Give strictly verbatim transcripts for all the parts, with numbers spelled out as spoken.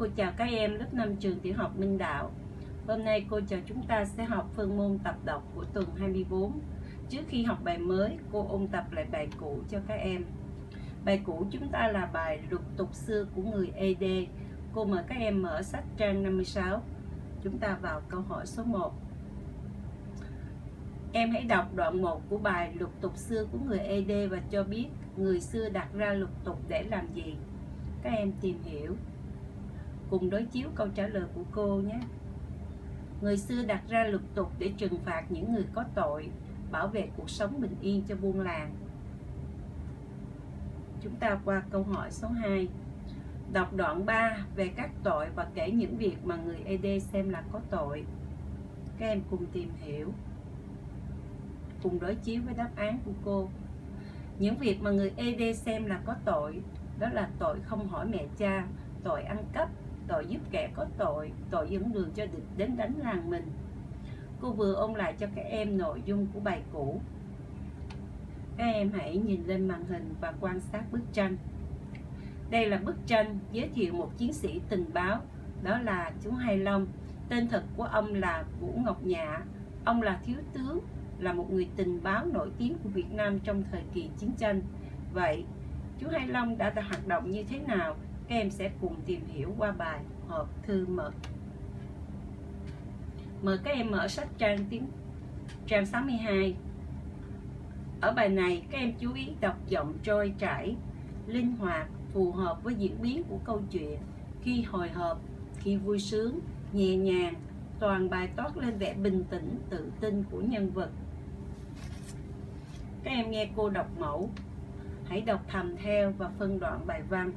Cô chào các em lớp năm trường tiểu học Minh Đạo. Hôm nay cô trò chúng ta sẽ học phân môn tập đọc của tuần hai mươi tư. Trước khi học bài mới, cô ôn tập lại bài cũ cho các em. Bài cũ chúng ta là bài Lục tục xưa của người Ê Đê. Cô mời các em mở sách trang năm mươi sáu. Chúng ta vào câu hỏi số một. Em hãy đọc đoạn một của bài Lục tục xưa của người Ê Đê và cho biết người xưa đặt ra lục tục để làm gì. Các em tìm hiểu, cùng đối chiếu câu trả lời của cô nhé. Người xưa đặt ra lục tục để trừng phạt những người có tội, bảo vệ cuộc sống bình yên cho buôn làng. Chúng ta qua câu hỏi số hai. Đọc đoạn ba về các tội và kể những việc mà người Ê Đê xem là có tội. Các em cùng tìm hiểu, cùng đối chiếu với đáp án của cô. Những việc mà người Ê Đê xem là có tội đó là tội không hỏi mẹ cha, tội ăn cắp, tội giúp kẻ có tội, tội dẫn đường cho địch đến đánh làng mình. Cô vừa ôn lại cho các em nội dung của bài cũ. Các em hãy nhìn lên màn hình và quan sát bức tranh. Đây là bức tranh giới thiệu một chiến sĩ tình báo, đó là chú Hai Long. Tên thật của ông là Vũ Ngọc Nhạ. Ông là thiếu tướng, là một người tình báo nổi tiếng của Việt Nam trong thời kỳ chiến tranh. Vậy, chú Hai Long đã hoạt động như thế nào? Các em sẽ cùng tìm hiểu qua bài hộp thư mật. Mời các em mở sách trang tiếng trang sáu mươi hai. Ở bài này, các em chú ý đọc giọng trôi chảy, linh hoạt, phù hợp với diễn biến của câu chuyện. Khi hồi hộp, khi vui sướng, nhẹ nhàng, toàn bài toát lên vẻ bình tĩnh, tự tin của nhân vật. Các em nghe cô đọc mẫu, hãy đọc thầm theo và phân đoạn bài văn.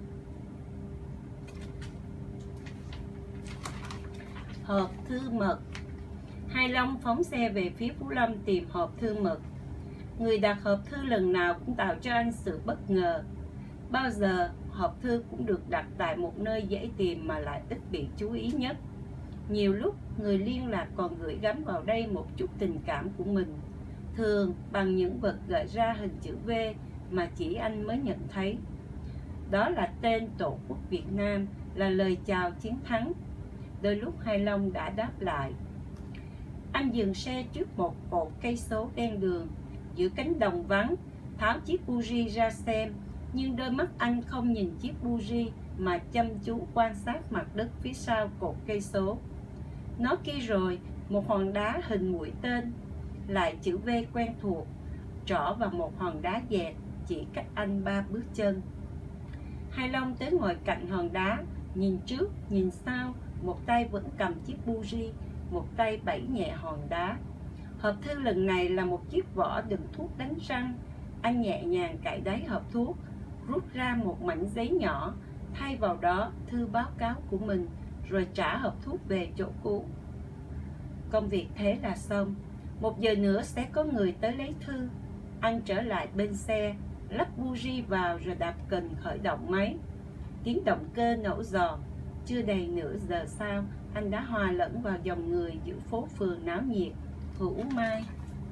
Hộp thư mật. Hai Long phóng xe về phía Phú Lâm tìm hộp thư mật. Người đặt hộp thư lần nào cũng tạo cho anh sự bất ngờ. Bao giờ hộp thư cũng được đặt tại một nơi dễ tìm mà lại ít bị chú ý nhất. Nhiều lúc người liên lạc còn gửi gắm vào đây một chút tình cảm của mình, thường bằng những vật gợi ra hình chữ V mà chỉ anh mới nhận thấy. Đó là tên Tổ quốc Việt Nam, là lời chào chiến thắng. Đôi lúc Hai Long đã đáp lại. Anh dừng xe trước một cột cây số ven đường, giữa cánh đồng vắng, tháo chiếc buji ra xem, nhưng đôi mắt anh không nhìn chiếc buji mà chăm chú quan sát mặt đất phía sau cột cây số. Nó kia rồi, một hòn đá hình mũi tên, lại chữ V quen thuộc, trỏ vào một hòn đá dẹt chỉ cách anh ba bước chân. Hai Long tới ngồi cạnh hòn đá, nhìn trước, nhìn sau, một tay vẫn cầm chiếc buji, một tay bẩy nhẹ hòn đá. Hộp thư lần này là một chiếc vỏ đựng thuốc đánh răng. Anh nhẹ nhàng cạy đáy hộp thuốc, rút ra một mảnh giấy nhỏ, thay vào đó thư báo cáo của mình, rồi trả hộp thuốc về chỗ cũ. Công việc thế là xong. Một giờ nữa sẽ có người tới lấy thư. Anh trở lại bên xe, lắp buji vào rồi đạp cần khởi động máy. Tiếng động cơ nổ giòn. Chưa đầy nửa giờ sau, anh đã hòa lẫn vào dòng người giữa phố phường náo nhiệt. Hữu Mai.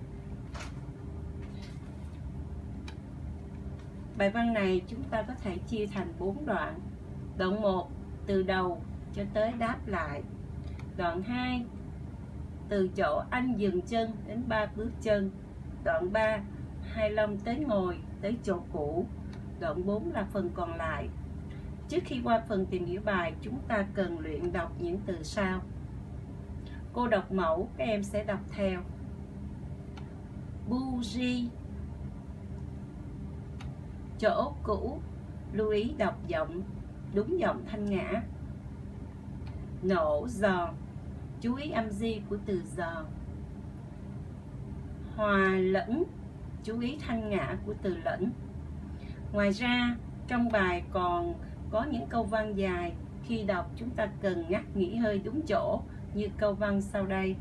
Bài văn này chúng ta có thể chia thành bốn đoạn. Đoạn một, từ đầu cho tới đáp lại. Đoạn hai, từ chỗ anh dừng chân đến ba bước chân. Đoạn ba, Hai Long tới ngồi tới chỗ cũ. Đoạn bốn là phần còn lại. Trước khi qua phần tìm hiểu bài, chúng ta cần luyện đọc những từ sau. Cô đọc mẫu, các em sẽ đọc theo. Buji, chỗ cũ, lưu ý đọc giọng, đúng giọng thanh ngã. Nổ giòn, chú ý âm di của từ giòn. Hòa lẫn, chú ý thanh ngã của từ lẫn. Ngoài ra, trong bài còn có những câu văn dài, khi đọc chúng ta cần ngắt nghỉ hơi đúng chỗ, như câu văn sau đây.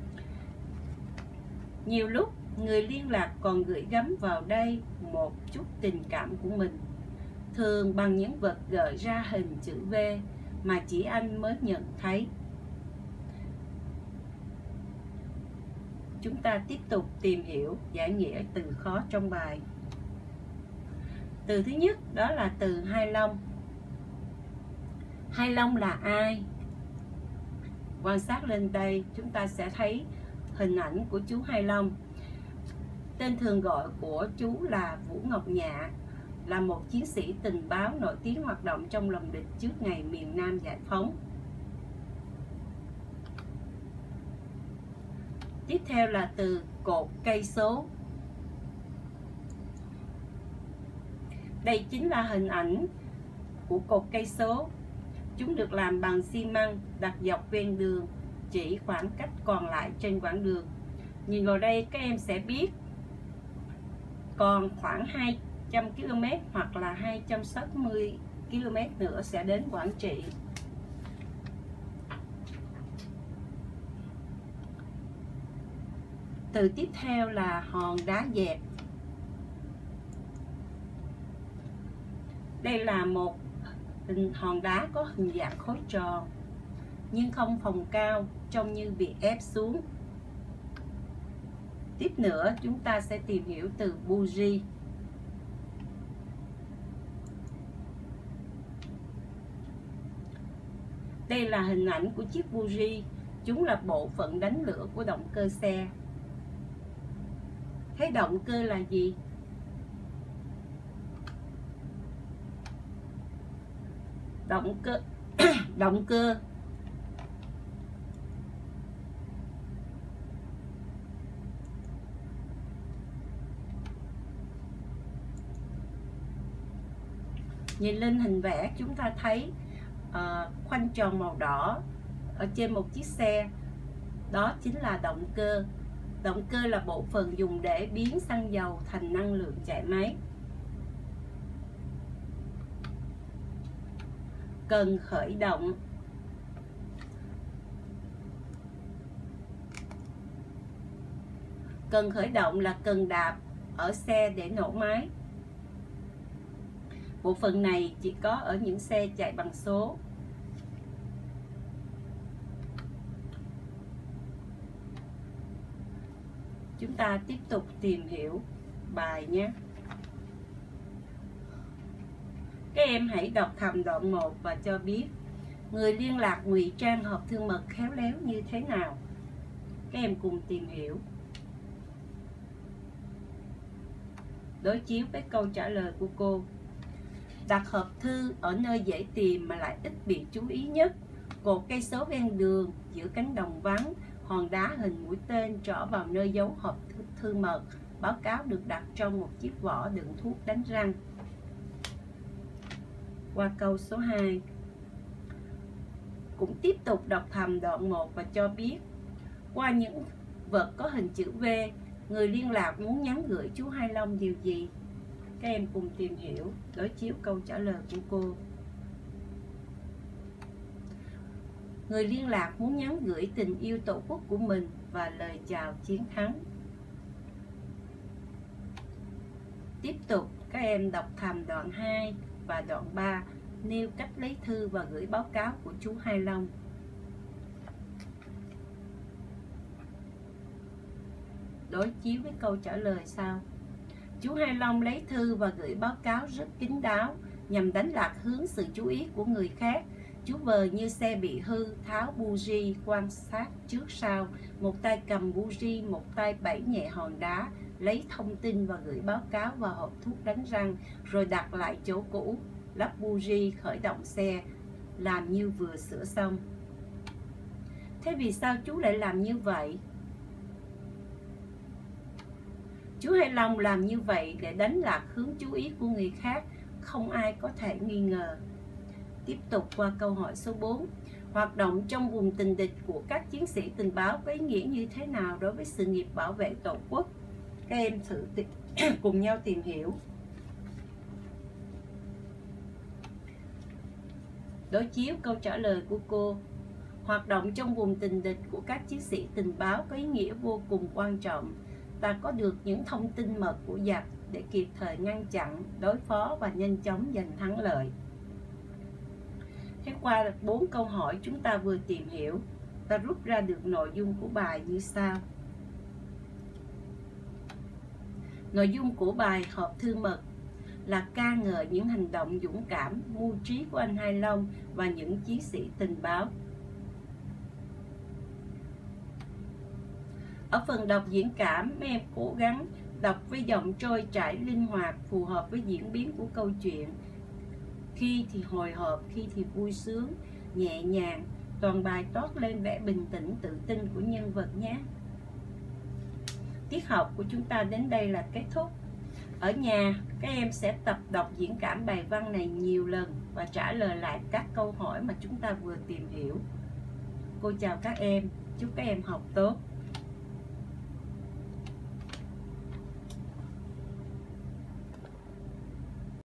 Nhiều lúc người liên lạc còn gửi gắm vào đây một chút tình cảm của mình, thường bằng những vật gợi ra hình chữ V mà chỉ anh mới nhận thấy. Chúng ta tiếp tục tìm hiểu giải nghĩa từ khó trong bài. Từ thứ nhất đó là từ Hai Long. Hai Long là ai? Quan sát lên đây chúng ta sẽ thấy hình ảnh của chú Hai Long. Tên thường gọi của chú là Vũ Ngọc Nhạ, là một chiến sĩ tình báo nổi tiếng hoạt động trong lòng địch trước ngày miền Nam giải phóng. Tiếp theo là từ cột cây số. Đây chính là hình ảnh của cột cây số. Chúng được làm bằng xi măng đặt dọc ven đường, chỉ khoảng cách còn lại trên quãng đường. Nhìn vào đây các em sẽ biết còn khoảng hai trăm ki lô mét hoặc là hai trăm sáu mươi ki lô mét nữa sẽ đến Quảng Trị. Từ tiếp theo là hòn đá dẹt. Đây là một hình hòn đá có hình dạng khối tròn nhưng không phồng cao, trông như bị ép xuống. Tiếp nữa chúng ta sẽ tìm hiểu từ buji. Đây là hình ảnh của chiếc buji. Chúng là bộ phận đánh lửa của động cơ xe. Thế động cơ là gì? Động cơ động cơ nhìn lên hình vẽ chúng ta thấy uh, khoanh tròn màu đỏ ở trên một chiếc xe. Đó chính là động cơ. Động cơ là bộ phận dùng để biến xăng dầu thành năng lượng chạy máy. Cần khởi động. Cần khởi động là cần đạp ở xe để nổ máy. Bộ phận này chỉ có ở những xe chạy bằng số. Chúng ta tiếp tục tìm hiểu bài nhé. Các em hãy đọc thầm đoạn một và cho biết người liên lạc ngụy trang hộp thư mật khéo léo như thế nào. Các em cùng tìm hiểu. Đối chiếu với câu trả lời của cô. Đặt hộp thư ở nơi dễ tìm mà lại ít bị chú ý nhất. Cột cây số ven đường, giữa cánh đồng vắng, hòn đá hình mũi tên trỏ vào nơi giấu hộp thư, thư mật. Báo cáo được đặt trong một chiếc vỏ đựng thuốc đánh răng. Qua câu số hai. Cũng tiếp tục đọc thầm đoạn một và cho biết qua những vật có hình chữ V, người liên lạc muốn nhắn gửi chú Hai Long điều gì? Các em cùng tìm hiểu, đối chiếu câu trả lời của cô. Người liên lạc muốn nhắn gửi tình yêu tổ quốc của mình và lời chào chiến thắng. Tiếp tục các em đọc thầm đoạn hai và đoạn ba, nêu cách lấy thư và gửi báo cáo của chú Hai Long. Đối chiếu với câu trả lời sau. Chú Hai Long lấy thư và gửi báo cáo rất kín đáo nhằm đánh lạc hướng sự chú ý của người khác. Chú vờ như xe bị hư, tháo buji, quan sát trước sau, một tay cầm buji, một tay bẩy nhẹ hòn đá, lấy thông tin và gửi báo cáo vào hộp thuốc đánh răng, rồi đặt lại chỗ cũ, lắp buji, khởi động xe, làm như vừa sửa xong. Thế vì sao chú lại làm như vậy? Chú Hai Long làm như vậy để đánh lạc hướng chú ý của người khác, không ai có thể nghi ngờ. Tiếp tục qua câu hỏi số bốn. Hoạt động trong vùng tình địch của các chiến sĩ tình báo có ý nghĩa như thế nào đối với sự nghiệp bảo vệ Tổ quốc? Các em thử cùng nhau tìm hiểu. Đối chiếu câu trả lời của cô. Hoạt động trong vùng tình địch của các chiến sĩ tình báo có ý nghĩa vô cùng quan trọng. Ta có được những thông tin mật của giặc để kịp thời ngăn chặn, đối phó và nhanh chóng giành thắng lợi. Thế qua bốn câu hỏi chúng ta vừa tìm hiểu, ta rút ra được nội dung của bài như sau. Nội dung của bài hộp thư mật. là ca ngợi những hành động dũng cảm, mưu trí của anh Hai Long và những chiến sĩ tình báo. Ở phần đọc diễn cảm, mấy em cố gắng đọc với giọng trôi chảy linh hoạt, phù hợp với diễn biến của câu chuyện. Khi thì hồi hộp, khi thì vui sướng, nhẹ nhàng, toàn bài toát lên vẻ bình tĩnh, tự tin của nhân vật nhé. Tiết học của chúng ta đến đây là kết thúc. Ở nhà, các em sẽ tập đọc diễn cảm bài văn này nhiều lần và trả lời lại các câu hỏi mà chúng ta vừa tìm hiểu. Cô chào các em, chúc các em học tốt.